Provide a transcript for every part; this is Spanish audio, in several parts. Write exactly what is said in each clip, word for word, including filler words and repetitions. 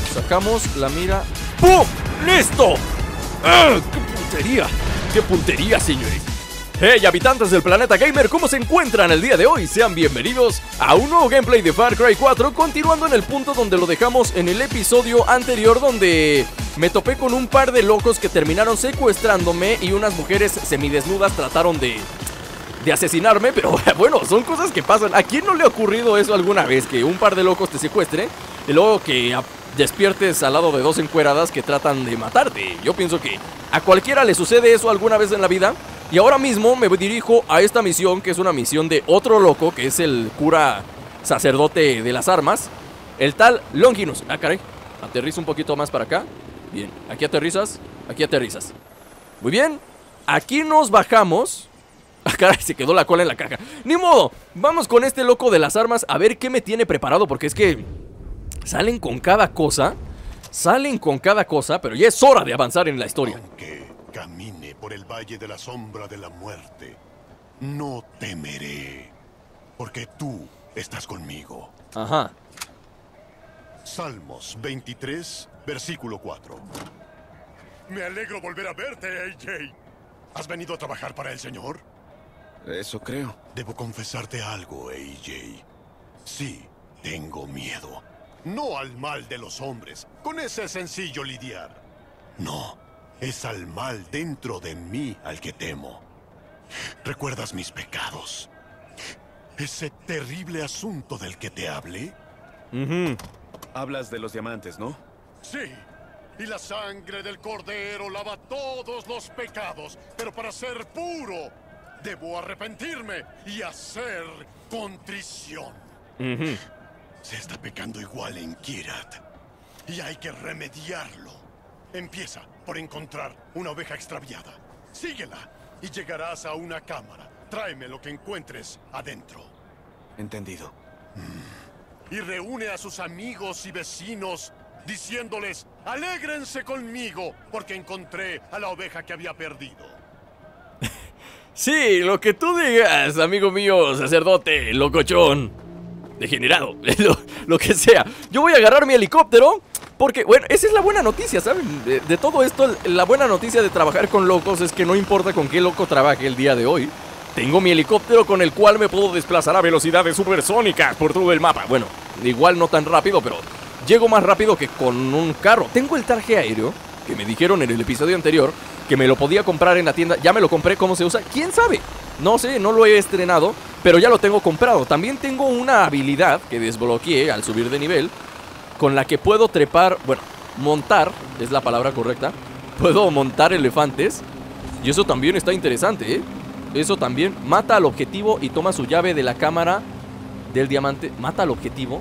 Sacamos la mira. ¡Pum! ¡Listo! ¡Ah! ¡Qué puntería! ¡Qué puntería, señores! Hey, habitantes del planeta gamer, ¿cómo se encuentran el día de hoy? Sean bienvenidos a un nuevo gameplay de Far Cry cuatro, continuando en el punto donde lo dejamos en el episodio anterior, donde me topé con un par de locos que terminaron secuestrándome y unas mujeres semidesnudas trataron de, de asesinarme, pero bueno, son cosas que pasan. ¿A quién no le ha ocurrido eso alguna vez? Que un par de locos te secuestren y luego que despiertes al lado de dos encueradas que tratan de matarte. Yo pienso que a cualquiera le sucede eso alguna vez en la vida. Y ahora mismo me dirijo a esta misión, que es una misión de otro loco, que es el cura sacerdote de las armas, el tal Longinus. Ah, caray, aterriza un poquito más para acá. Bien, aquí aterrizas, aquí aterrizas. Muy bien, aquí nos bajamos. Ah, caray, se quedó la cola en la caja. Ni modo, vamos con este loco de las armas a ver qué me tiene preparado, porque es que salen con cada cosa. Salen con cada cosa, pero ya es hora de avanzar en la historia. Aunque camine por el valle de la sombra de la muerte, no temeré, porque tú estás conmigo. Ajá. Salmos veintitrés, versículo cuatro. Me alegro volver a verte, A J. ¿Has venido a trabajar para el Señor? Eso creo. Debo confesarte algo, A J. Sí, tengo miedo. No al mal de los hombres, con ese es sencillo lidiar. No, es al mal dentro de mí al que temo. ¿Recuerdas mis pecados? ¿Ese terrible asunto del que te hablé? Uh-huh. Hablas de los diamantes, ¿no? Sí, y la sangre del cordero lava todos los pecados, pero para ser puro, debo arrepentirme y hacer contrición. Uh-huh. Se está pecando igual en Kyrat, y hay que remediarlo. Empieza por encontrar una oveja extraviada. Síguela y llegarás a una cámara. Tráeme lo que encuentres adentro. Entendido. Mm. Y reúne a sus amigos y vecinos diciéndoles: alégrense conmigo porque encontré a la oveja que había perdido. Sí, lo que tú digas, amigo mío, sacerdote, locochón, degenerado, lo, lo que sea. Yo voy a agarrar mi helicóptero porque, bueno, esa es la buena noticia, ¿saben? De, de todo esto, la buena noticia de trabajar con locos es que no importa con qué loco trabaje el día de hoy, tengo mi helicóptero con el cual me puedo desplazar a velocidades supersónicas por todo el mapa. Bueno, igual no tan rápido, pero llego más rápido que con un carro. Tengo el traje aéreo, que me dijeron en el episodio anterior que me lo podía comprar en la tienda. Ya me lo compré. ¿Cómo se usa? ¿Quién sabe? No sé, no lo he estrenado, pero ya lo tengo comprado. También tengo una habilidad que desbloqueé al subir de nivel, con la que puedo trepar, bueno, montar, es la palabra correcta. Puedo montar elefantes, y eso también está interesante, ¿eh? Eso también. Mata al objetivo y toma su llave de la cámara del diamante. Mata al objetivo.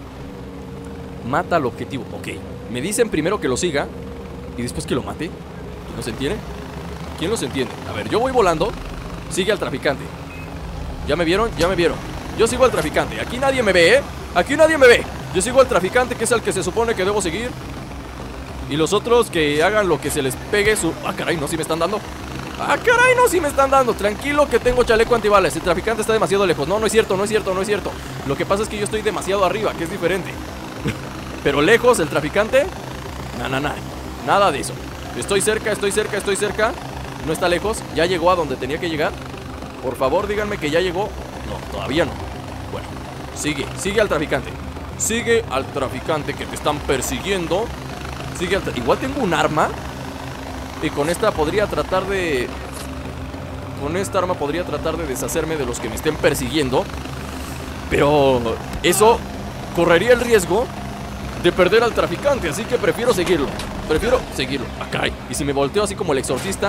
Mata al objetivo, ok. Me dicen primero que lo siga y después que lo mate. ¿Quién los entiende? ¿Quién los entiende? A ver, yo voy volando. Sigue al traficante. ¿Ya me vieron? Ya me vieron. Yo sigo al traficante. Aquí nadie me ve, ¿eh? Aquí nadie me ve. Yo sigo al traficante, que es el que se supone que debo seguir. Y los otros que hagan lo que se les pegue su... Ah, caray, no, si me están dando. Ah, caray, no, si me están dando. Tranquilo que tengo chaleco antibalas. El traficante está demasiado lejos. No, no es cierto, no es cierto, no es cierto. Lo que pasa es que yo estoy demasiado arriba, que es diferente. Pero lejos, el traficante... No, no, no. Nada de eso. Estoy cerca, estoy cerca, estoy cerca. No está lejos, ya llegó a donde tenía que llegar. Por favor, díganme que ya llegó. No, todavía no. Bueno, sigue, sigue al traficante. Sigue al traficante que te están persiguiendo. Sigue al tra- Igual tengo un arma, y con esta podría tratar de... Con esta arma podría tratar de deshacerme de los que me estén persiguiendo. Pero eso correría el riesgo de perder al traficante, así que prefiero seguirlo. Prefiero seguirlo. Ah, caray. Y si me volteo así como el exorcista.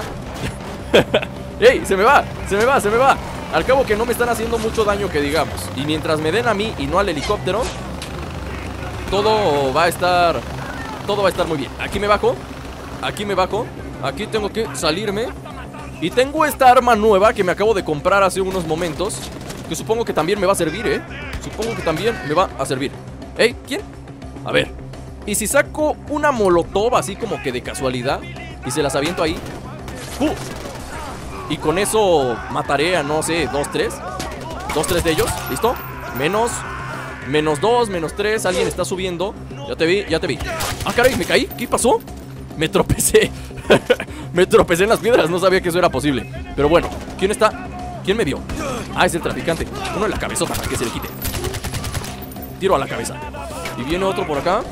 ¡Ey! Se me va, se me va, se me va. Al cabo que no me están haciendo mucho daño, que digamos. Y mientras me den a mí y no al helicóptero, todo va a estar... Todo va a estar muy bien. Aquí me bajo. Aquí me bajo. Aquí tengo que salirme. Y tengo esta arma nueva que me acabo de comprar hace unos momentos, que supongo que también me va a servir, ¿eh? Supongo que también me va a servir. ¿Ey? ¿Quién? A ver. ¿Y si saco una molotov así como que de casualidad y se las aviento ahí? ¡Uh! Y con eso mataré a, no sé, dos, tres. Dos, tres de ellos, ¿listo? Menos Menos dos, menos tres, alguien está subiendo. Ya te vi, ya te vi. Ah, caray, me caí, ¿qué pasó? Me tropecé. Me tropecé en las piedras, no sabía que eso era posible. Pero bueno, ¿quién está? ¿Quién me vio? Ah, es el traficante. Uno en la cabezota para que se le quite. Tiro a la cabeza. Y viene otro por acá.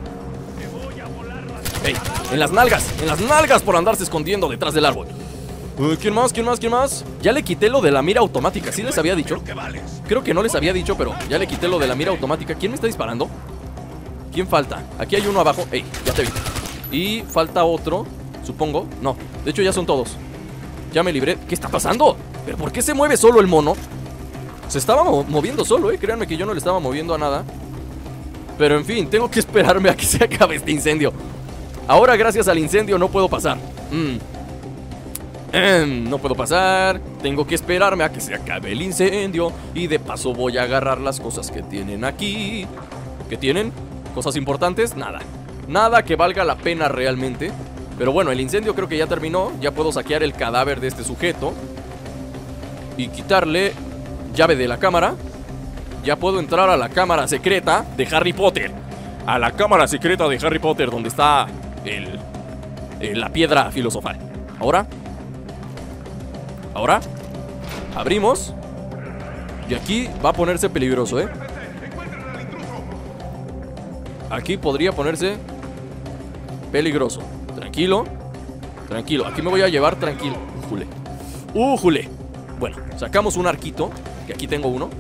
Ey, en las nalgas, en las nalgas por andarse escondiendo detrás del árbol. Uh, ¿Quién más? ¿Quién más? ¿Quién más? Ya le quité lo de la mira automática. ¿Sí les había dicho? Creo que no les había dicho, pero ya le quité lo de la mira automática. ¿Quién me está disparando? ¿Quién falta? Aquí hay uno abajo. Ey, ya te vi. Y falta otro, supongo. No, de hecho ya son todos. Ya me libré. ¿Qué está pasando? ¿Pero por qué se mueve solo el mono? Se estaba mo moviendo solo, eh. Créanme que yo no le estaba moviendo a nada. Pero en fin, tengo que esperarme a que se acabe este incendio. Ahora gracias al incendio no puedo pasar. Mm. Eh, no puedo pasar. Tengo que esperarme a que se acabe el incendio. Y de paso voy a agarrar las cosas que tienen aquí. ¿Qué tienen? ¿Cosas importantes? Nada. Nada que valga la pena realmente. Pero bueno, el incendio creo que ya terminó. Ya puedo saquear el cadáver de este sujeto y quitarle llave de la cámara. Ya puedo entrar a la cámara secreta de Harry Potter. A la cámara secreta de Harry Potter, donde está el, el, la piedra filosofal. Ahora Ahora abrimos. Y aquí va a ponerse peligroso, ¿eh? Aquí podría ponerse peligroso. Tranquilo, tranquilo, aquí me voy a llevar tranquilo. Ujule, ujule. Bueno, sacamos un arquito, que aquí tengo uno.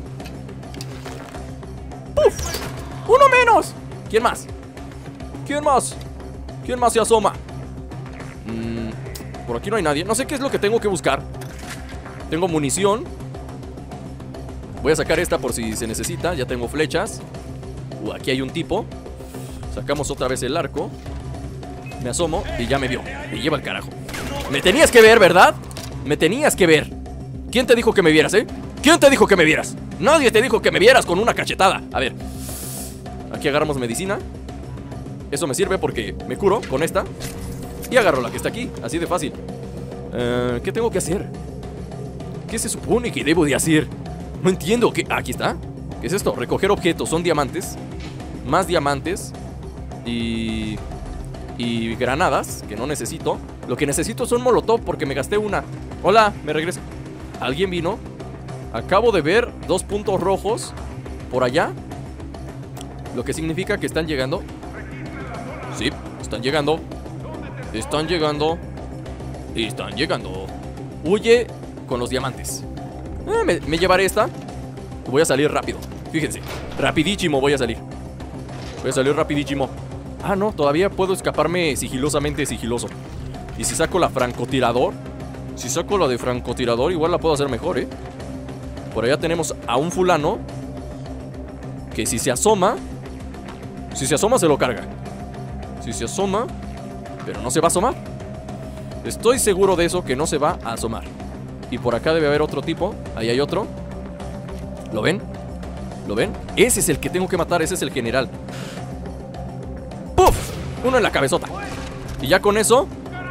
¡Puf! ¡Uno menos! ¿Quién más? ¿Quién más? ¿Quién más se asoma? Mm, por aquí no hay nadie. No sé qué es lo que tengo que buscar. Tengo munición. Voy a sacar esta por si se necesita. Ya tengo flechas. Uh, aquí hay un tipo. Sacamos otra vez el arco. Me asomo y ya me vio. Me lleva al carajo. Me tenías que ver, ¿verdad? Me tenías que ver. ¿Quién te dijo que me vieras, eh? ¿Quién te dijo que me vieras? Nadie te dijo que me vieras con una cachetada. A ver. Aquí agarramos medicina. Eso me sirve porque me curo con esta. Y agarro la que está aquí. Así de fácil. uh, ¿Qué tengo que hacer? ¿Qué se supone que debo de hacer? No entiendo. ¿Qué? Aquí está. ¿Qué es esto? Recoger objetos. Son diamantes. Más diamantes. Y... Y granadas, que no necesito. Lo que necesito son molotov porque me gasté una. Hola, me regreso. ¿Alguien vino? Acabo de ver dos puntos rojos por allá. Lo que significa que están llegando. Sí, están llegando. Están llegando. Están llegando. Huye con los diamantes. eh, me, me llevaré esta. Voy a salir rápido. Fíjense, rapidísimo voy a salir. Voy a salir rapidísimo. Ah, no, todavía puedo escaparme sigilosamente sigiloso. Y si saco la francotirador, si saco la de francotirador, igual la puedo hacer mejor, ¿eh? Por allá tenemos a un fulano que si se asoma, si se asoma se lo carga. Si se asoma, pero no se va a asomar. Estoy seguro de eso, que no se va a asomar. Y por acá debe haber otro tipo. Ahí hay otro. ¿Lo ven? ¿Lo ven? Ese es el que tengo que matar, ese es el general. ¡Puf! Uno en la cabezota. Y ya con eso.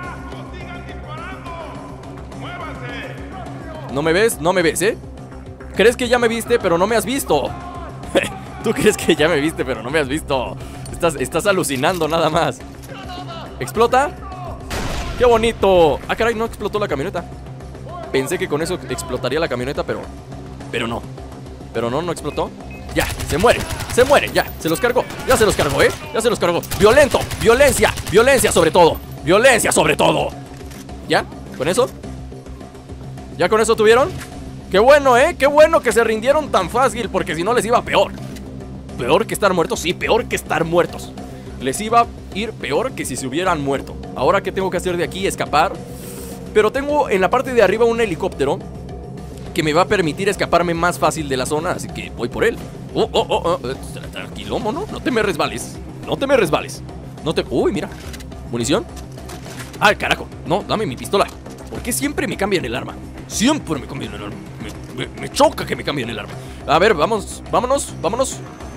¿No me ves? No me ves, ¿eh? ¿Crees que ya me viste, pero no me has visto? Tú crees que ya me viste, pero no me has visto. Estás, estás alucinando nada más. ¿Explota? ¡Qué bonito! Ah, caray, no explotó la camioneta. Pensé que con eso explotaría la camioneta, pero... Pero no. Pero no, no explotó. Ya, se muere, se muere, ya, se los cargó. Ya se los cargó, ¿eh? Ya se los cargó. Violento, violencia, violencia sobre todo. Violencia sobre todo. ¿Ya? ¿Con eso? ¿Ya con eso tuvieron? Qué bueno, ¿eh? Qué bueno que se rindieron tan fácil, porque si no les iba peor. ¿Peor que estar muertos? Sí, peor que estar muertos. Les iba a ir peor que si se hubieran muerto. Ahora, ¿qué tengo que hacer de aquí? Escapar. Pero tengo en la parte de arriba un helicóptero que me va a permitir escaparme más fácil de la zona, así que voy por él. Oh, oh, oh, oh. Tranquilo, mono, no te me resbales. No te me resbales. No te... Uy, mira. ¿Munición? Ah, carajo. No, dame mi pistola. ¿Por qué siempre me cambian el arma? Siempre me cambian el arma. Me, me, me choca que me cambien el arma. A ver, vamos, vámonos, vámonos.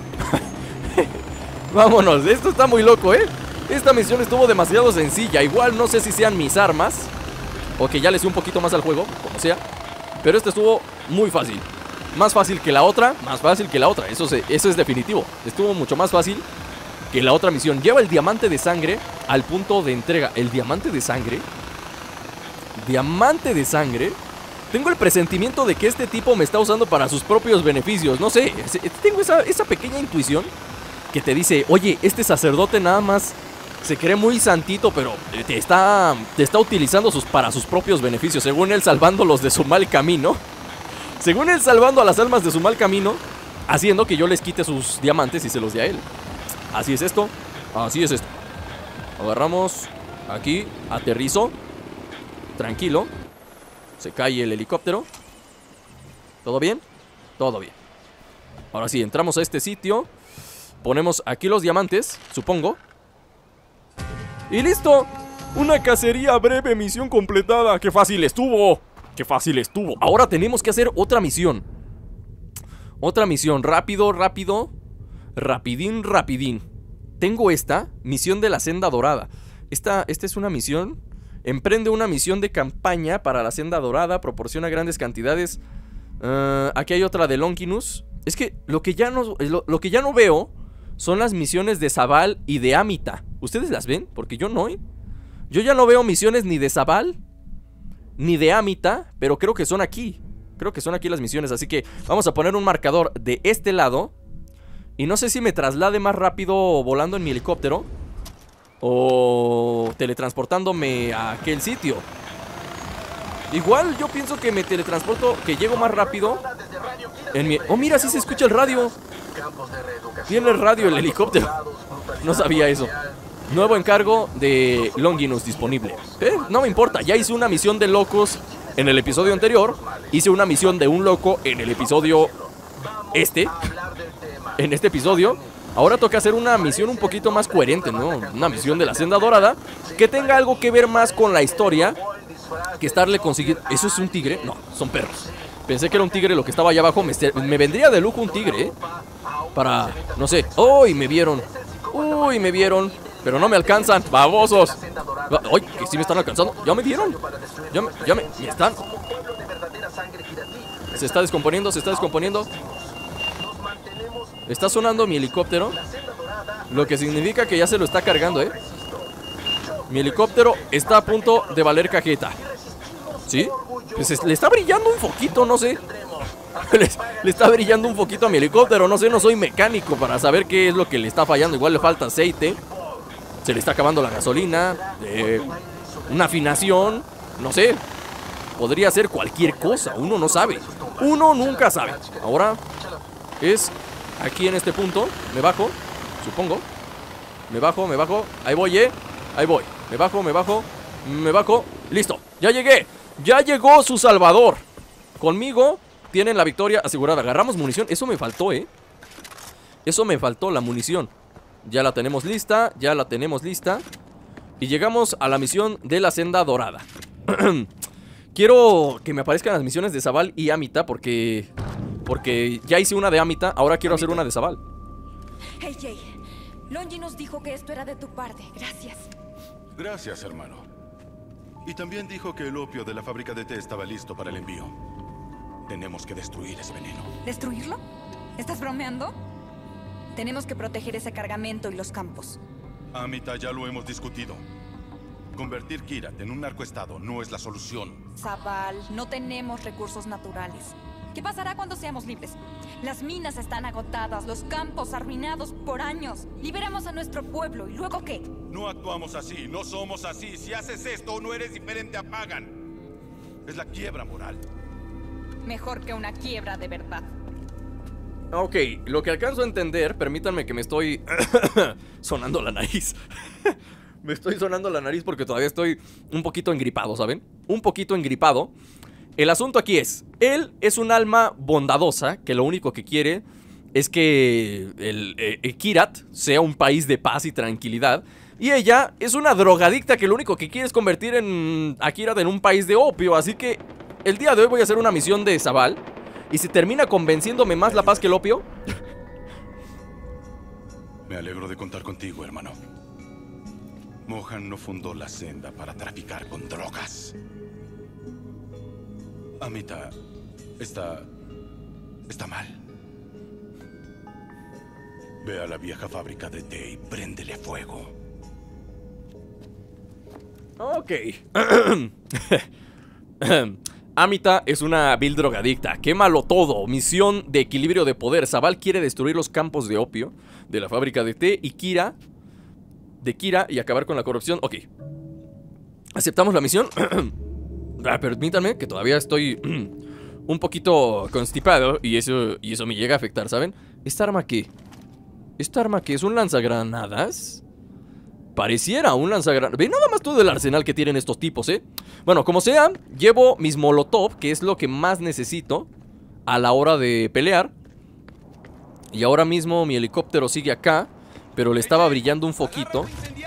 Vámonos, esto está muy loco, ¿eh? Esta misión estuvo demasiado sencilla. Igual no sé si sean mis armas o que ya le sé un poquito más al juego, como sea. Pero este estuvo muy fácil. más fácil que la otra. Más fácil que la otra, eso, se, eso es definitivo. Estuvo mucho más fácil que la otra misión. Lleva el diamante de sangre al punto de entrega. ¿El diamante de sangre? ¿Diamante de sangre? Tengo el presentimiento de que este tipo me está usando para sus propios beneficios. No sé, tengo esa, esa pequeña intuición que te dice, oye, este sacerdote nada más se cree muy santito, pero te está, te está utilizando sus, para sus propios beneficios. Según él, salvándolos de su mal camino. Según él, salvando a las almas de su mal camino, haciendo que yo les quite sus diamantes y se los dé a él. Así es esto, así es esto. Agarramos aquí, aterrizo. Tranquilo. Se cae el helicóptero. ¿Todo bien? Todo bien. Ahora sí, entramos a este sitio. Ponemos aquí los diamantes, supongo. ¡Y listo! Una cacería breve, misión completada. ¡Qué fácil estuvo! ¡Qué fácil estuvo! Ahora tenemos que hacer otra misión. Otra misión, rápido, rápido. Rapidín, rapidín. Tengo esta, misión de la senda dorada. Esta, esta es una misión. Emprende una misión de campaña para la senda dorada. Proporciona grandes cantidades. uh, Aquí hay otra de Longinus. Es que lo que ya no, lo, lo que ya no veo son las misiones de Zabal y de Amita. ¿Ustedes las ven? Porque yo no, ¿eh? Yo ya no veo misiones ni de Zabal ni de Amita, pero creo que son aquí. Creo que son aquí las misiones, así que vamos a poner un marcador de este lado. Y no sé si me traslade más rápido volando en mi helicóptero o teletransportándome a aquel sitio. Igual yo pienso que me teletransporto, que llego más rápido en mi... Oh, mira, sí se escucha el radio. Tiene radio el helicóptero. No sabía eso. Nuevo encargo de Longinus disponible. ¿Eh? No me importa, ya hice una misión de locos en el episodio anterior. Hice una misión de un loco en el episodio este. En este episodio. Ahora toca hacer una misión un poquito más coherente, ¿no? Una misión de la senda dorada que tenga algo que ver más con la historia que estarle consiguiendo... ¿Eso es un tigre? No, son perros. Pensé que era un tigre lo que estaba allá abajo. Me, me vendría de lujo un tigre, ¿eh? Para... no sé. ¡Uy! Me vieron. ¡Uy! Me vieron. Pero no me alcanzan. ¡Babosos! ¡Uy! Que sí me están alcanzando. ¿Ya me vieron? Ya me... ya me... me están... Se está descomponiendo, se está descomponiendo. Está sonando mi helicóptero, lo que significa que ya se lo está cargando, ¿eh? Mi helicóptero está a punto de valer cajeta. ¿Sí? Pues le está brillando un foquito, no sé. le, le está brillando un foquito a mi helicóptero, no sé, no soy mecánico para saber qué es lo que le está fallando. Igual le falta aceite. Se le está acabando la gasolina. eh, Una afinación. No sé. Podría ser cualquier cosa, uno no sabe. Uno nunca sabe. Ahora es... aquí en este punto, me bajo, supongo. Me bajo, me bajo, ahí voy, eh Ahí voy, me bajo, me bajo, me bajo. Listo, ya llegué. Ya llegó su salvador. Conmigo tienen la victoria asegurada. Agarramos munición, eso me faltó, eh Eso me faltó, la munición. Ya la tenemos lista, ya la tenemos lista. Y llegamos a la misión de la senda dorada. Quiero que me aparezcan las misiones de Zabal y Amita porque... porque ya hice una de Amita, ahora quiero hacer una de Zabal. Hey, Jay. Longi nos dijo que esto era de tu parte. Gracias. Gracias, hermano. Y también dijo que el opio de la fábrica de té estaba listo para el envío. Tenemos que destruir ese veneno. ¿Destruirlo? ¿Estás bromeando? Tenemos que proteger ese cargamento y los campos. Amita, ya lo hemos discutido. Convertir Kyrat en un narcoestado no es la solución. Zabal, no tenemos recursos naturales. ¿Qué pasará cuando seamos libres? Las minas están agotadas, los campos arruinados por años. Liberamos a nuestro pueblo, ¿y luego qué? No actuamos así, no somos así. Si haces esto, no eres diferente a Pagan. Es la quiebra moral. Mejor que una quiebra de verdad. Ok, lo que alcanzo a entender, permítanme que me estoy sonando la nariz. Me estoy sonando la nariz porque todavía estoy un poquito engripado, ¿saben? Un poquito engripado. El asunto aquí es, él es un alma bondadosa que lo único que quiere es que el, eh, el Kyrat sea un país de paz y tranquilidad. Y ella es una drogadicta que lo único que quiere es convertir en, a Kyrat en un país de opio. Así que el día de hoy voy a hacer una misión de Zabal. Y si termina convenciéndome más la paz que el opio... Me alegro de contar contigo, hermano. Mohan no fundó la senda para traficar con drogas. Amita está... está mal. Ve a la vieja fábrica de té y préndele fuego. Ok. Amita es una vil drogadicta. Quémalo todo. Misión de equilibrio de poder. Zabal quiere destruir los campos de opio de la fábrica de té. Y Kira... De Kira y acabar con la corrupción. Ok. ¿Aceptamos la misión? Ah, permítanme, que todavía estoy un poquito constipado. Y eso, y eso me llega a afectar, ¿saben? ¿Esta arma qué? ¿Esta arma qué? ¿Es un lanzagranadas? Pareciera un lanzagranadas. Ve nada más todo el arsenal que tienen estos tipos, ¿eh? Bueno, como sea, llevo mis molotov, que es lo que más necesito a la hora de pelear. Y ahora mismo mi helicóptero sigue acá, pero le estaba brillando un foquito.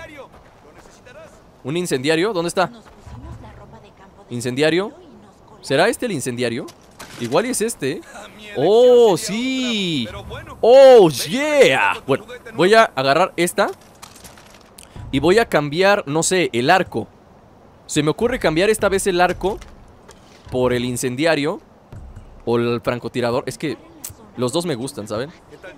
¿Un incendiario? ¿Dónde está? ¿Incendiario? ¿Será este el incendiario? Igual y es este. ¡Oh, sí! ¡Oh, yeah! Bueno, voy a agarrar esta y voy a cambiar, no sé, el arco. Se me ocurre cambiar esta vez el arco por el incendiario o el francotirador. Es que los dos me gustan, ¿saben?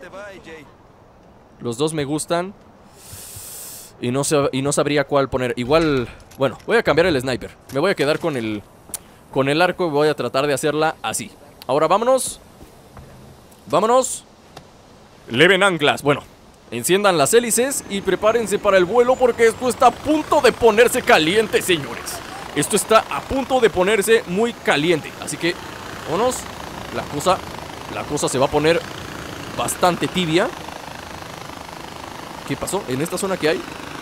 Los dos me gustan. Y no, sab y no sabría cuál poner. Igual, bueno, voy a cambiar el sniper. Me voy a quedar con el Con el arco y voy a tratar de hacerla así. Ahora vámonos. Vámonos. Leven anclas, bueno, enciendan las hélices y prepárense para el vuelo, porque esto está a punto de ponerse caliente, señores. Esto está a punto de ponerse muy caliente. Así que, vámonos. La cosa, la cosa se va a poner bastante tibia. ¿Qué pasó? ¿En esta zona qué hay?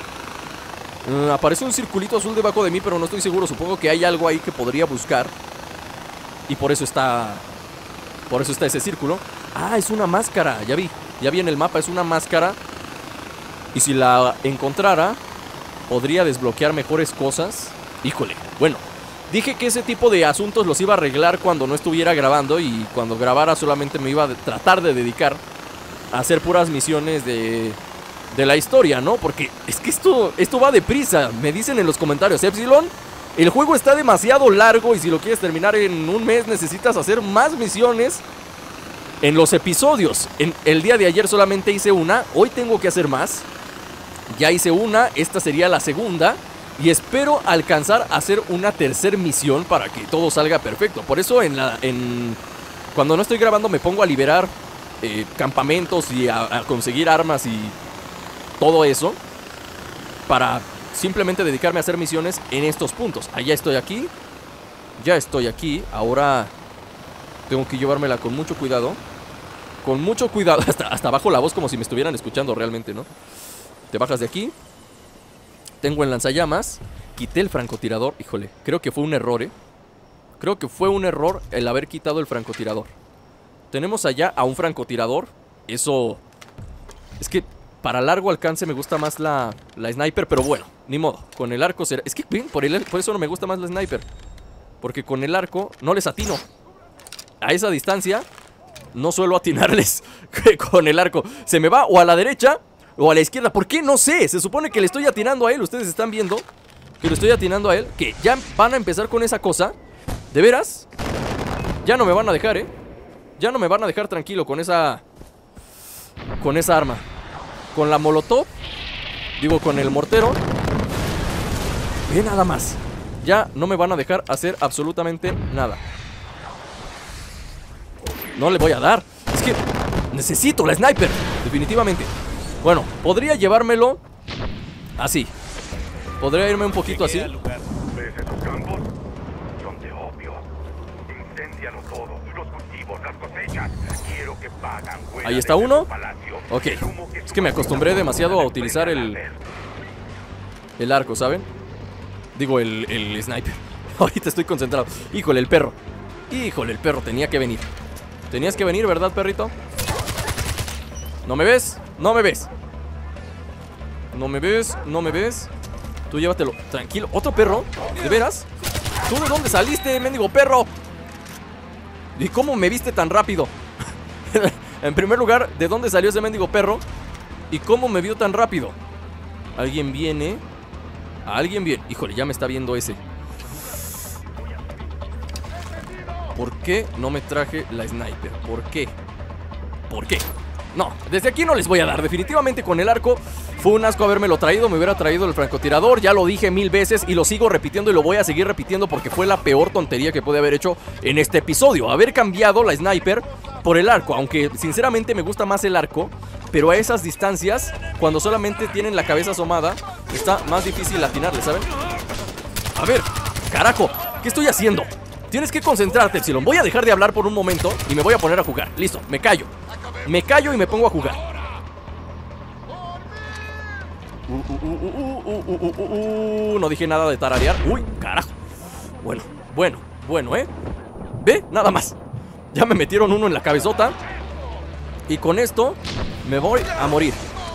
Uh, aparece un circulito azul debajo de mí, pero no estoy seguro. Supongo que hay algo ahí que podría buscar. Y por eso está... Por eso está ese círculo. Ah, es una máscara, ya vi. Ya vi en el mapa, es una máscara. Y si la encontrara, podría desbloquear mejores cosas. Híjole, bueno, dije que ese tipo de asuntos los iba a arreglar cuando no estuviera grabando. Y cuando grabara solamente me iba a tratar de dedicar a hacer puras misiones de... de la historia, ¿no? Porque es que esto, esto va deprisa. Me dicen en los comentarios, Epsilon, el juego está demasiado largo y si lo quieres terminar en un mes necesitas hacer más misiones en los episodios. En el día de ayer solamente hice una, hoy tengo que hacer más. Ya hice una, esta sería la segunda. Y espero alcanzar a hacer una tercera misión para que todo salga perfecto. Por eso en la, en, cuando no estoy grabando me pongo a liberar eh, campamentos y a, a conseguir armas y todo eso, para simplemente dedicarme a hacer misiones en estos puntos. Allá estoy aquí. Ya estoy aquí. Ahora tengo que llevármela con mucho cuidado. Con mucho cuidado. Hasta, hasta bajo la voz como si me estuvieran escuchando realmente, ¿no? Te bajas de aquí. Tengo el lanzallamas. Quité el francotirador. Híjole, creo que fue un error, ¿eh? Creo que fue un error el haber quitado el francotirador. Tenemos allá a un francotirador. Eso... Es que... para largo alcance me gusta más la, la sniper, pero bueno, ni modo. Con el arco será... Es que, ven, por, el, por eso no me gusta más la sniper. Porque con el arco no les atino. A esa distancia no suelo atinarles con el arco. Se me va o a la derecha o a la izquierda. ¿Por qué? No sé. Se supone que le estoy atinando a él. Ustedes están viendo que le estoy atinando a él. Que ya van a empezar con esa cosa. ¿De veras? Ya no me van a dejar, ¿eh? Ya no me van a dejar tranquilo con esa... Con esa arma. Con la molotov, digo, con el mortero. Ve nada más. Ya no me van a dejar hacer absolutamente nada. No le voy a dar. Es que necesito la sniper, definitivamente. Bueno, podría llevármelo así. Podría irme un poquito así. ¿Ves esos campos? Son de opio. Incéndialo todo. Los cultivos, las cosechas. Quiero que pagan. Ahí está uno. Ok, es que me acostumbré demasiado a utilizar el El arco, ¿saben? Digo, el, el sniper. Ahorita estoy concentrado. Híjole, el perro. Híjole, el perro, tenía que venir. Tenías que venir, ¿verdad, perrito? ¿No me ves? No me ves. No me ves, no me ves. Tú llévatelo, tranquilo. ¿Otro perro? ¿De veras? ¿Tú de dónde saliste, mendigo perro? ¿Y cómo me viste tan rápido? En primer lugar, ¿de dónde salió ese mendigo perro? ¿Y cómo me vio tan rápido? Alguien viene. Alguien viene. Híjole, ya me está viendo ese. ¿Por qué no me traje la sniper? ¿Por qué? ¿Por qué? No, desde aquí no les voy a dar. Definitivamente con el arco fue un asco habérmelo traído. Me hubiera traído el francotirador. Ya lo dije mil veces y lo sigo repitiendo y lo voy a seguir repitiendo porque fue la peor tontería que pude haber hecho en este episodio. Haber cambiado la sniper por el arco. Aunque sinceramente me gusta más el arco, pero a esas distancias, cuando solamente tienen la cabeza asomada, está más difícil atinarle, ¿saben? A ver, carajo, ¿qué estoy haciendo? Tienes que concentrarte, Epsilon. Voy a dejar de hablar por un momento y me voy a poner a jugar. Listo, me callo. Me callo y me pongo a jugar. Uh, uh, uh, uh, uh, uh, uh, uh, uh. No dije nada de tararear. Uy, carajo. Bueno, bueno, bueno, ¿eh? ¿Ve? Nada más. Ya me metieron uno en la cabezota. Y con esto me voy a morir.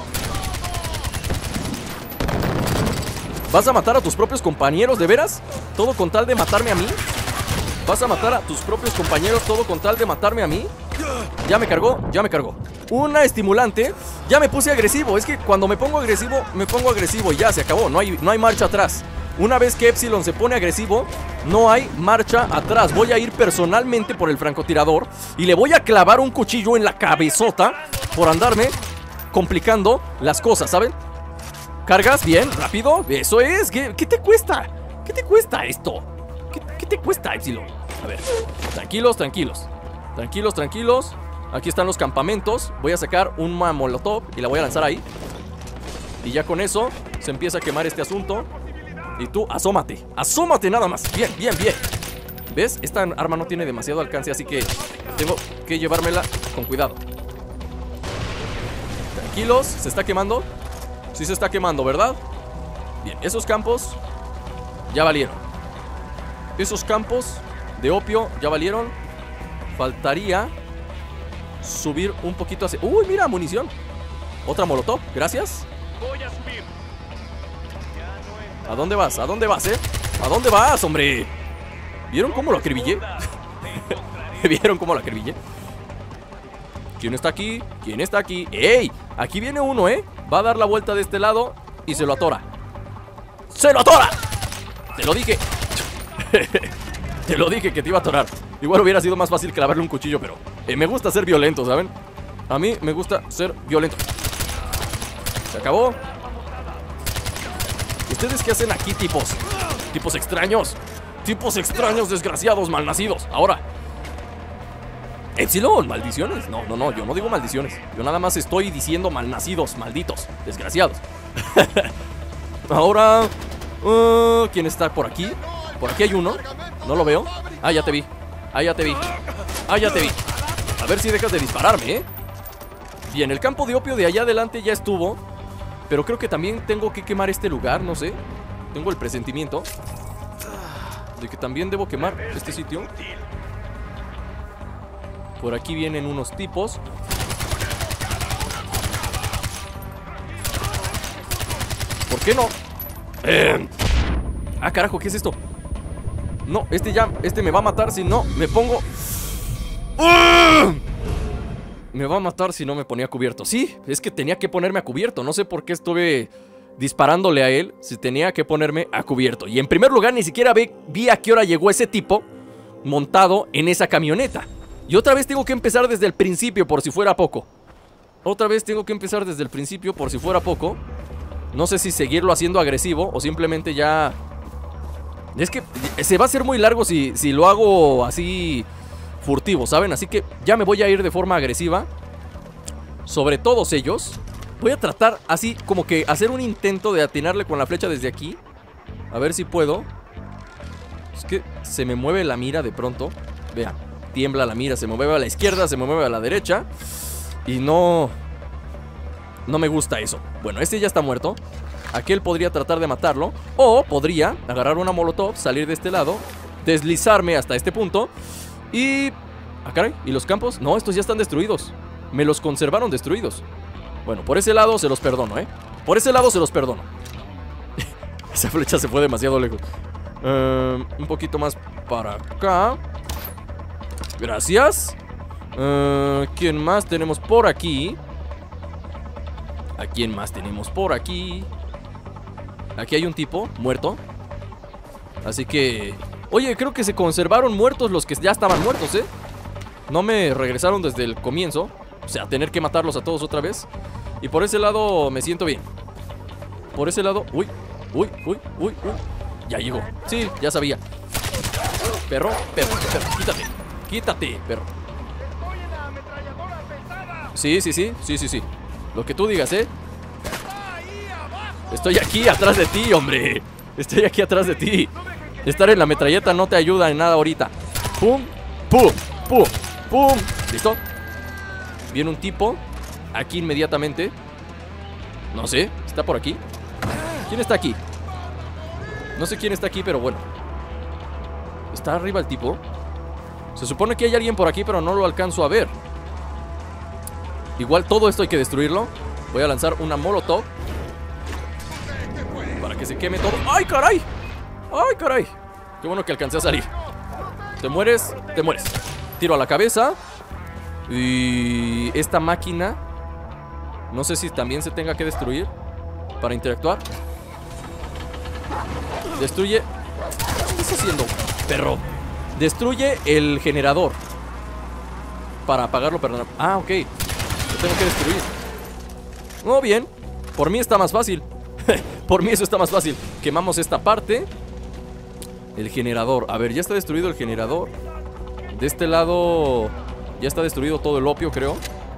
¿Vas a matar a tus propios compañeros, de veras? ¿Todo con tal de matarme a mí? ¿Vas a matar a tus propios compañeros todo con tal de matarme a mí? Ya me cargó, ya me cargó. Una estimulante. Ya me puse agresivo. Es que cuando me pongo agresivo, me pongo agresivo y ya, se acabó. No hay, no hay marcha atrás. Una vez que Epsilon se pone agresivo, no hay marcha atrás. Voy a ir personalmente por el francotirador y le voy a clavar un cuchillo en la cabezota por andarme complicando las cosas, ¿saben? ¿Cargas? Bien, rápido. Eso es. ¿Qué, qué te cuesta? ¿Qué te cuesta esto? ¿Qué, qué te cuesta, Epsilon? A ver, tranquilos, tranquilos. Tranquilos, tranquilos. Aquí están los campamentos. Voy a sacar un molotov y la voy a lanzar ahí. Y ya con eso se empieza a quemar este asunto. Y tú, asómate. Asómate nada más. Bien, bien, bien. ¿Ves? Esta arma no tiene demasiado alcance, así que tengo que llevármela con cuidado. Tranquilos, ¿se está quemando? Sí se está quemando, ¿verdad? Bien, esos campos ya valieron. Esos campos de opio ya valieron. Faltaría subir un poquito hacia... ¡Uy, mira, munición! Otra molotov, gracias. Voy a subir. ¿A dónde vas? ¿A dónde vas, eh? ¿A dónde vas, hombre? ¿Vieron cómo lo acribillé? ¿Vieron cómo lo acribillé? ¿Quién está aquí? ¿Quién está aquí? ¡Ey! Aquí viene uno, ¿eh? Va a dar la vuelta de este lado y se lo atora. ¡Se lo atora! Te lo dije. Te lo dije que te iba a atorar. Igual hubiera sido más fácil clavarle un cuchillo, pero eh, me gusta ser violento, ¿saben? A mí me gusta ser violento. Se acabó. ¿Ustedes qué hacen aquí, tipos? Tipos extraños. Tipos extraños, desgraciados, malnacidos. Ahora, Epsilon, maldiciones. No, no, no, yo no digo maldiciones. Yo nada más estoy diciendo malnacidos, malditos, desgraciados. Ahora, uh, ¿quién está por aquí? Por aquí hay uno. No lo veo. Ah, ya te vi. Ah, ya te vi. Ah, ya te vi. A ver si dejas de dispararme, ¿eh? Bien, el campo de opio de allá adelante ya estuvo. Pero creo que también tengo que quemar este lugar, no sé. Tengo el presentimiento de que también debo quemar este sitio. Por aquí vienen unos tipos. ¿Por qué no? Eh. Ah, carajo, ¿qué es esto? No, este ya, este me va a matar si no me pongo... ¡Uh! Me va a matar si no me ponía cubierto. Sí, es que tenía que ponerme a cubierto. No sé por qué estuve disparándole a él si tenía que ponerme a cubierto. Y en primer lugar, ni siquiera vi, vi a qué hora llegó ese tipo montado en esa camioneta. Y otra vez tengo que empezar desde el principio por si fuera poco. Otra vez tengo que empezar desde el principio por si fuera poco. No sé si seguirlo haciendo agresivo o simplemente ya... Es que se va a hacer muy largo si, si lo hago así furtivo, ¿saben? Así que ya me voy a ir de forma agresiva sobre todos ellos. Voy a tratar así como que hacer un intento de atinarle con la flecha desde aquí. A ver si puedo. Es que se me mueve la mira de pronto. Vean, tiembla la mira, se mueve a la izquierda, se mueve a la derecha. Y no... No me gusta eso. Bueno, este ya está muerto. Aquel podría tratar de matarlo. O podría agarrar una molotov, salir de este lado, deslizarme hasta este punto. Y... Ah, caray, ¿y los campos? No, estos ya están destruidos. Me los conservaron destruidos. Bueno, por ese lado se los perdono, ¿eh? Por ese lado se los perdono. Esa flecha se fue demasiado lejos. uh, Un poquito más para acá. Gracias. uh, ¿Quién más tenemos por aquí? ¿A quién más tenemos por aquí? Aquí hay un tipo muerto. Así que Oye, creo que se conservaron muertos los que ya estaban muertos, ¿eh? No me regresaron desde el comienzo. O sea, tener que matarlos a todos otra vez. Y por ese lado me siento bien. Por ese lado... Uy, uy, uy, uy, uy. Ya llegó. Sí, ya sabía. Perro, perro, perro, quítate. Quítate, perro. Sí, sí, sí, sí, sí, sí. Lo que tú digas, ¿eh? Estoy aquí atrás de ti, hombre. Estoy aquí atrás de ti. Estar en la metralleta no te ayuda en nada ahorita. Pum, pum, pum, pum. ¿Listo? Viene un tipo aquí inmediatamente. No sé, está por aquí. ¿Quién está aquí? No sé quién está aquí, pero bueno. Está arriba el tipo. Se supone que hay alguien por aquí, pero no lo alcanzo a ver. Igual todo esto hay que destruirlo. Voy a lanzar una molotov para que se queme todo. ¡Ay, caray! ¡Ay, caray! Qué bueno que alcancé a salir. Te mueres, te mueres. Tiro a la cabeza. Y esta máquina, no sé si también se tenga que destruir para interactuar. Destruye. ¿Qué estás haciendo, perro? Destruye el generador para apagarlo, perdón. Ah, ok. Lo tengo que destruir. No, bien. Por mí está más fácil. Por mí eso está más fácil. Quemamos esta parte. El generador. A ver, ya está destruido el generador. De este lado ya está destruido todo el opio, creo.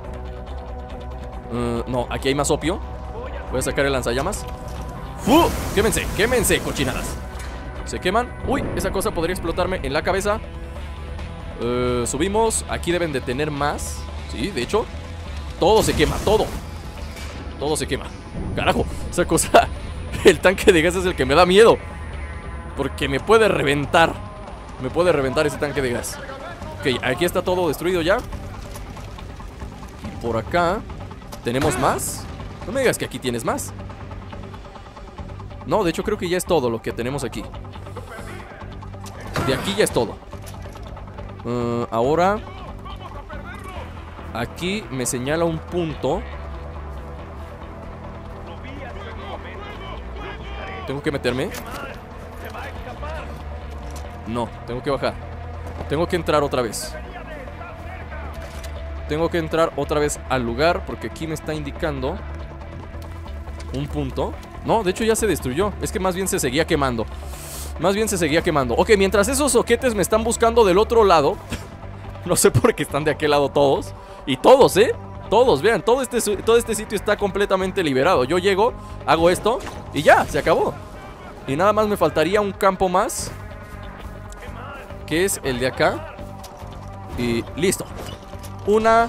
uh, No, aquí hay más opio. Voy a sacar el lanzallamas. ¡Fu! Quémense, quémense, cochinadas. Se queman. Uy, esa cosa podría explotarme en la cabeza. uh, Subimos. Aquí deben de tener más. Sí, de hecho todo se quema, todo. Todo se quema. Carajo, esa cosa. El tanque de gas es el que me da miedo, porque me puede reventar. Me puede reventar ese tanque de gas. Ok, aquí está todo destruido ya. Y por acá ¿tenemos más? No me digas que aquí tienes más. No, de hecho creo que ya es todo lo que tenemos aquí. De aquí ya es todo. uh, Ahora aquí me señala un punto. ¿Tengo que meterme? No, tengo que bajar. Tengo que entrar otra vez. Tengo que entrar otra vez al lugar, porque aquí me está indicando un punto. No, de hecho ya se destruyó. Es que más bien se seguía quemando. Más bien se seguía quemando. Ok, mientras esos soquetes me están buscando del otro lado. No sé por qué están de aquel lado todos. Y todos, ¿eh? Todos, vean, todo este, todo este sitio está completamente liberado. Yo llego, hago esto y ya, se acabó. Y nada más me faltaría un campo más, que es el de acá. Y listo. Una,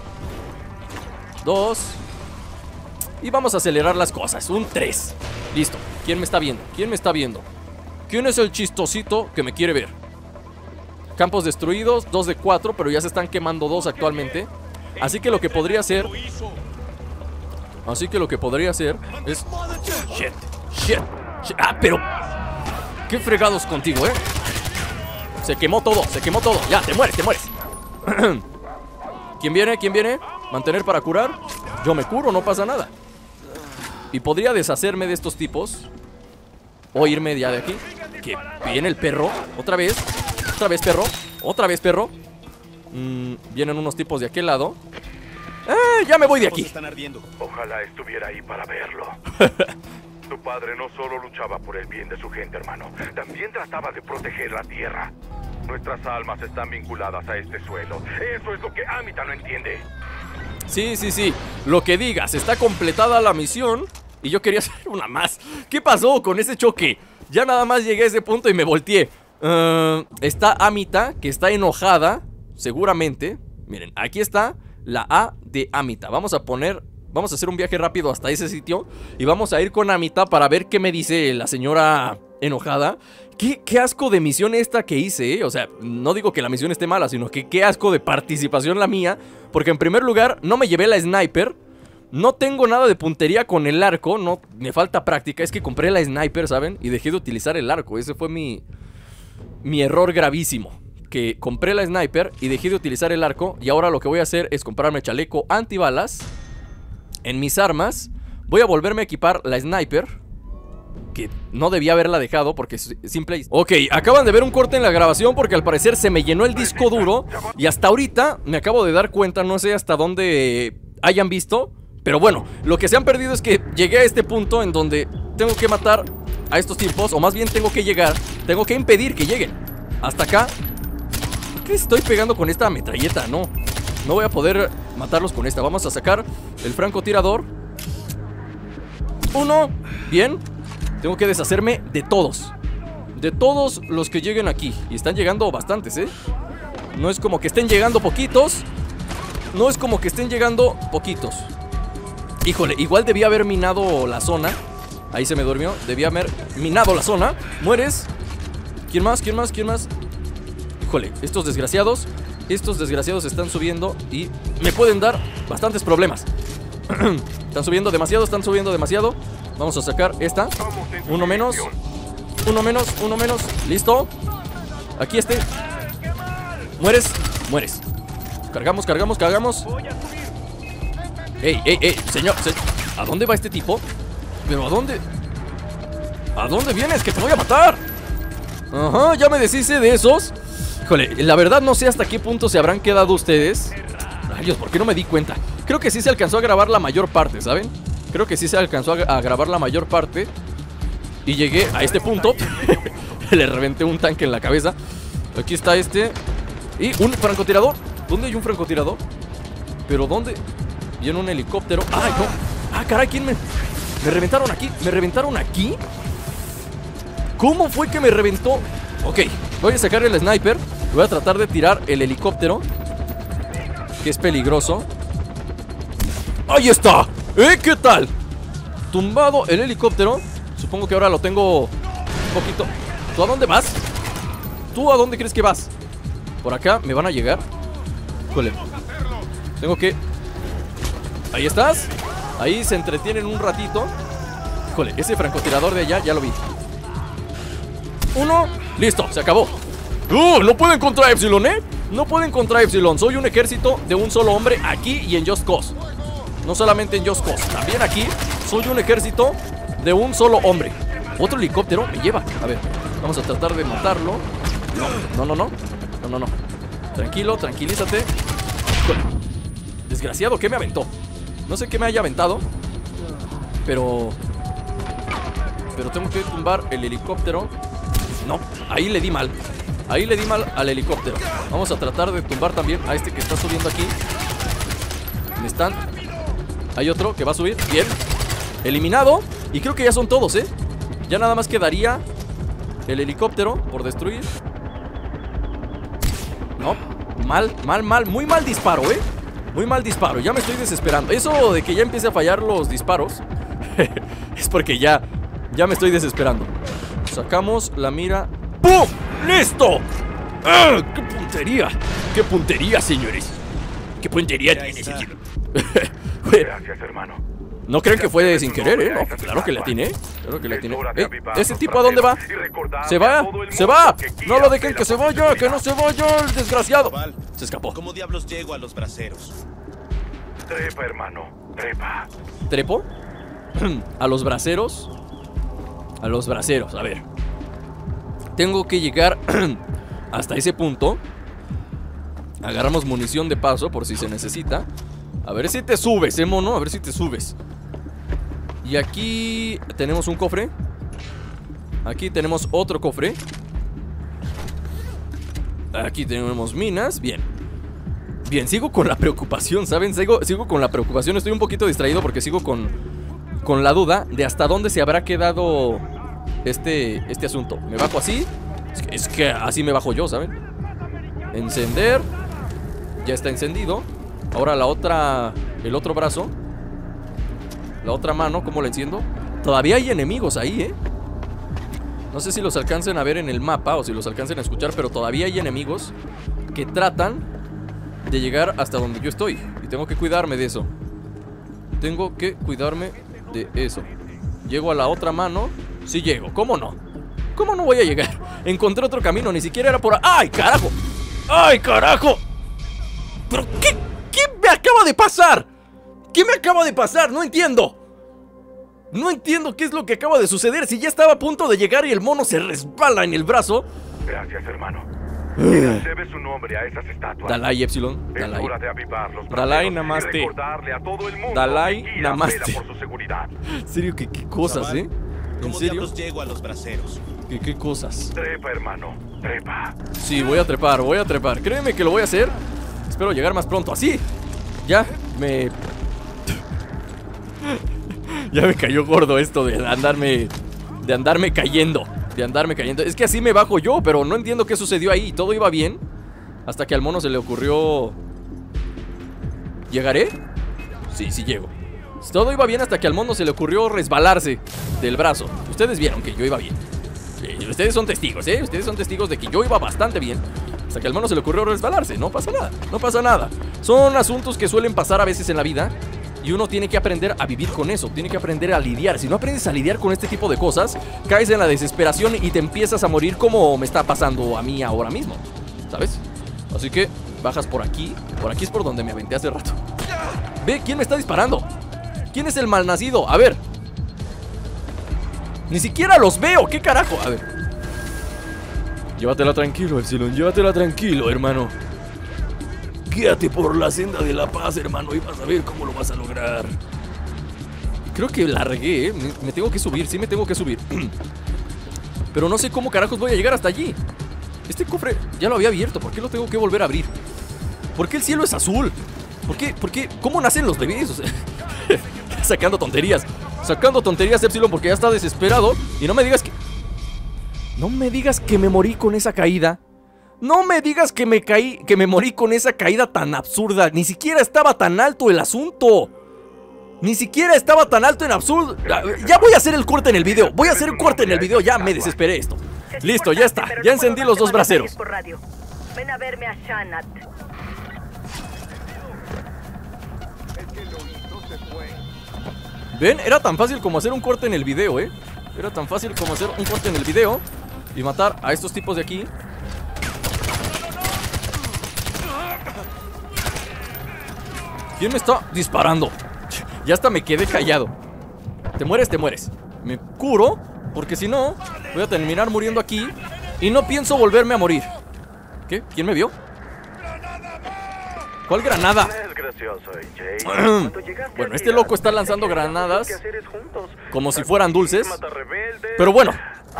dos. Y vamos a acelerar las cosas. Un tres. Listo. ¿Quién me está viendo? ¿Quién me está viendo? ¿Quién es el chistosito que me quiere ver? Campos destruidos, dos de cuatro, pero ya se están quemando dos actualmente. Así que lo que podría hacer Así que lo que podría hacer es Shit, shit, shit. Ah, pero qué fregados contigo, eh. Se quemó todo, se quemó todo. Ya, te mueres, te mueres. ¿Quién viene? ¿Quién viene? Mantener para curar. Yo me curo, no pasa nada. Y podría deshacerme de estos tipos o irme ya de aquí. Que viene el perro, otra vez. Otra vez perro, otra vez perro. Mm, vienen unos tipos de aquel lado. ¡Eh! Ya me voy de aquí. Ojalá estuviera ahí para verlo. Tu padre no solo luchaba por el bien de su gente, hermano. También trataba de proteger la tierra. Nuestras almas están vinculadas a este suelo. Eso es lo que Amita no entiende. Sí, sí, sí. Lo que digas, está completada la misión. Y yo quería hacer una más. ¿Qué pasó con ese choque? Ya nada más llegué a ese punto y me volteé. uh, Está Amita, que está enojada. Seguramente. Miren, aquí está la A de Amita. Vamos a poner, vamos a hacer un viaje rápido hasta ese sitio y vamos a ir con Amita para ver qué me dice la señora enojada. Qué, qué asco de misión esta que hice, ¿eh? O sea, no digo que la misión esté mala, sino que qué asco de participación la mía. Porque en primer lugar, no me llevé la sniper. No tengo nada de puntería con el arco. No, me falta práctica. Es que compré la sniper, ¿saben? Y dejé de utilizar el arco. Ese fue mi, mi error gravísimo. Que compré la sniper y dejé de utilizar el arco. Y ahora lo que voy a hacer es comprarme chaleco antibalas. En mis armas voy a volverme a equipar la sniper, que no debía haberla dejado porque es simple. Ok, acaban de ver un corte en la grabación porque al parecer se me llenó el disco duro. Y hasta ahorita me acabo de dar cuenta, no sé hasta dónde hayan visto, pero bueno, lo que se han perdido es que llegué a este punto en donde tengo que matar a estos tipos, o más bien tengo que llegar, tengo que impedir que lleguen hasta acá. ¿Por qué estoy pegando con esta metralleta? No, no voy a poder matarlos con esta. Vamos a sacar el francotirador. Uno, bien. Tengo que deshacerme de todos, de todos los que lleguen aquí. Y están llegando bastantes, ¿eh? No es como que estén llegando poquitos. No es como que estén llegando poquitos. Híjole, igual debía haber minado la zona. Ahí se me durmió, debía haber minado la zona. Mueres. ¿Quién más? ¿Quién más? ¿Quién más? Híjole, estos desgraciados Estos desgraciados están subiendo y me pueden dar bastantes problemas. Están subiendo demasiado, están subiendo demasiado. Vamos a sacar esta. Uno menos. Uno menos, uno menos. Listo. Aquí este. Mueres, mueres. Cargamos, cargamos, cargamos. Ey, ey, ey, señor, se... ¿a dónde va este tipo? ¿Pero a dónde? ¿A dónde vienes? ¡Que te voy a matar! Ajá, ya me deshice de esos. Híjole, la verdad no sé hasta qué punto se habrán quedado ustedes. Ay, Dios, ¿por qué no me di cuenta? Creo que sí se alcanzó a grabar la mayor parte, ¿saben? Creo que sí se alcanzó a, a grabar la mayor parte. Y llegué a este punto. Le reventé un tanque en la cabeza. Aquí está este. Y un francotirador. ¿Dónde hay un francotirador? ¿Pero dónde? Viene un helicóptero. ¡Ay, no! ¡Ah, caray! ¿Quién me...? ¿Me reventaron aquí? ¿Me reventaron aquí? ¿Cómo fue que me reventó? Ok, voy a sacar el sniper. Voy a tratar de tirar el helicóptero, que es peligroso. ¡Ahí está! ¿Eh? ¿Qué tal? Tumbado el helicóptero. Supongo que ahora lo tengo un poquito... ¿Tú a dónde vas? ¿Tú a dónde crees que vas? Por acá me van a llegar. Híjole. Tengo que... Ahí estás. Ahí se entretienen un ratito. Híjole, ese francotirador de allá ya lo vi. Uno. Listo, se acabó. ¡Uh! No pueden contra Epsilon, ¿eh? No pueden contra Epsilon. Soy un ejército de un solo hombre aquí y en Just Cause. No solamente en Just Cause, también aquí soy un ejército de un solo hombre. Otro helicóptero me lleva. A ver, vamos a tratar de matarlo. No, no, no, no. No, no, no. Tranquilo, tranquilízate. Híjole. Desgraciado, ¿qué me aventó? No sé qué me haya aventado, Pero... Pero tengo que tumbar el helicóptero. No, ahí le di mal. Ahí le di mal al helicóptero. Vamos a tratar de tumbar también a este que está subiendo aquí. ¿Dónde están? Hay otro que va a subir. Bien. Eliminado. Y creo que ya son todos, ¿eh? Ya nada más quedaría el helicóptero por destruir. No, mal, mal, mal. Muy mal disparo, ¿eh? Muy mal disparo, ya me estoy desesperando. Eso de que ya empiece a fallar los disparos es porque ya, ya me estoy desesperando. Sacamos la mira. ¡Pum! ¡Listo! ¡Ah! ¡Qué puntería! ¡Qué puntería, señores! ¡Qué puntería tiene ese chico! Gracias, hermano. No creen que fue de sin querer, ¿eh? No, claro que le atiné. Claro que le atiné. ¿Eh? ¿Ese tipo a dónde va? ¡Se va! ¡Se va! ¡No lo dejen que se vaya! ¡Que no se vaya el desgraciado! Se escapó. ¿Cómo diablos llego a los braceros? Trepa, hermano. Trepa. ¿Trepo? A los braceros. A los braceros, a ver. Tengo que llegar hasta ese punto. Agarramos munición de paso por si se necesita. A ver si te subes, eh, mono. A ver si te subes. Y aquí tenemos un cofre. Aquí tenemos otro cofre. Aquí tenemos minas. Bien. Bien, sigo con la preocupación, ¿saben? Sigo, sigo con la preocupación. Estoy un poquito distraído porque sigo con, con la duda de hasta dónde se habrá quedado este, este asunto. Me bajo así. Es que, es que así me bajo yo, ¿saben? Encender. Ya está encendido. Ahora la otra... El otro brazo. La otra mano, ¿cómo la enciendo? Todavía hay enemigos ahí, ¿eh? No sé si los alcancen a ver en el mapa o si los alcancen a escuchar, pero todavía hay enemigos que tratan de llegar hasta donde yo estoy. Y tengo que cuidarme de eso. Tengo que cuidarme de eso. ¿Llego a la otra mano? Sí llego, ¿cómo no? ¿Cómo no voy a llegar? Encontré otro camino, ni siquiera era por... A... ¡Ay, carajo! ¡Ay, carajo! ¿Pero qué? ¿Qué me acaba de pasar? ¿Qué me acaba de pasar? No entiendo. No entiendo qué es lo que acaba de suceder. Si ya estaba a punto de llegar y el mono se resbala en el brazo. Gracias, hermano. Debe su nombre a esas estatuas. Dalai Epsilon. Es Dalai. hora de avivar los Dalai braceros y Namaste. recordarle a todo el mundo Dalai que Kira Namaste. vela por su seguridad. En serio, ¿qué, qué cosas, Zaval, eh? ¿En ¿Cómo serio? diablos llego a los braceros? ¿Qué, qué cosas? Trepa, hermano. Trepa. Sí, voy a trepar, voy a trepar. Créeme que lo voy a hacer. Espero llegar más pronto. Así. Ya me... Ya me cayó gordo esto de andarme... De andarme cayendo. De andarme cayendo. Es que así me bajo yo, pero no entiendo qué sucedió ahí. Todo iba bien hasta que al mono se le ocurrió... ¿Llegaré? Sí, sí llego. Todo iba bien hasta que al mono se le ocurrió resbalarse del brazo. Ustedes vieron que yo iba bien. Sí, ustedes son testigos, ¿eh? Ustedes son testigos de que yo iba bastante bien hasta que al mono se le ocurrió resbalarse. No pasa nada, no pasa nada. Son asuntos que suelen pasar a veces en la vida y uno tiene que aprender a vivir con eso. Tiene que aprender a lidiar. Si no aprendes a lidiar con este tipo de cosas, caes en la desesperación y te empiezas a morir como me está pasando a mí ahora mismo, ¿sabes? Así que bajas por aquí. Por aquí es por donde me aventé hace rato. Ve, ¿quién me está disparando? ¿Quién es el malnacido? A ver. Ni siquiera los veo, ¿qué carajo? A ver. Llévatela tranquilo, Epsilon, llévatela tranquilo, hermano. Guíate por la senda de la paz, hermano, y vas a ver cómo lo vas a lograr. Creo que la regué, ¿eh? me, me tengo que subir, sí me tengo que subir. Pero no sé cómo carajos voy a llegar hasta allí. Este cofre ya lo había abierto, ¿por qué lo tengo que volver a abrir? ¿Por qué el cielo es azul? ¿Por qué? ¿Por qué? ¿Cómo nacen los bebés? O sea, sacando tonterías. Sacando tonterías, Epsilon, porque ya está desesperado. Y no me digas que... No me digas que me morí con esa caída. No me digas que me caí, que me morí con esa caída tan absurda. Ni siquiera estaba tan alto el asunto. Ni siquiera estaba tan alto en absurdo. Ya voy a hacer el corte en el video. Voy a hacer el corte en el video. Ya me desesperé esto. Listo, ya está. Ya encendí los dos braceros. Ven a verme a Shanat. ¿Ven? Era tan fácil como hacer un corte en el video, ¿eh? Era tan fácil como hacer un corte en el video y matar a estos tipos de aquí. ¿Quién me está disparando? Ya hasta me quedé callado. Te mueres, te mueres. Me curo, porque si no voy a terminar muriendo aquí y no pienso volverme a morir. ¿Qué? ¿Quién me vio? ¿Cuál granada? Es gracioso, A J. Bueno, este loco está lanzando granadas como si fueran dulces. Pero bueno,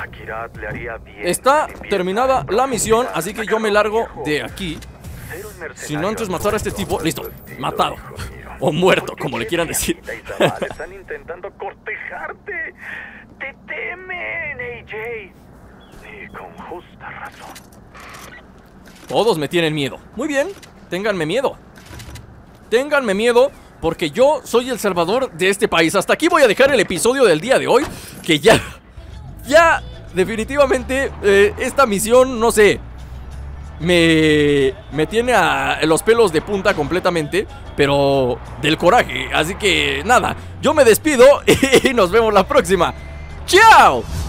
está terminada la misión, así que yo me largo de aquí. Si no antes matar a este tipo. Listo, matado. O muerto, como le quieran decir. Están intentando cortejarte. Te temen, A J. Y con justa razón. Todos me tienen miedo. Muy bien, ténganme miedo. Ténganme miedo, porque yo soy el salvador de este país. Hasta aquí voy a dejar el episodio del día de hoy. Que ya, ya, definitivamente, eh, esta misión, no sé, Me, me tiene a los pelos de punta completamente, pero del coraje. Así que nada, yo me despido y nos vemos la próxima. ¡Chao!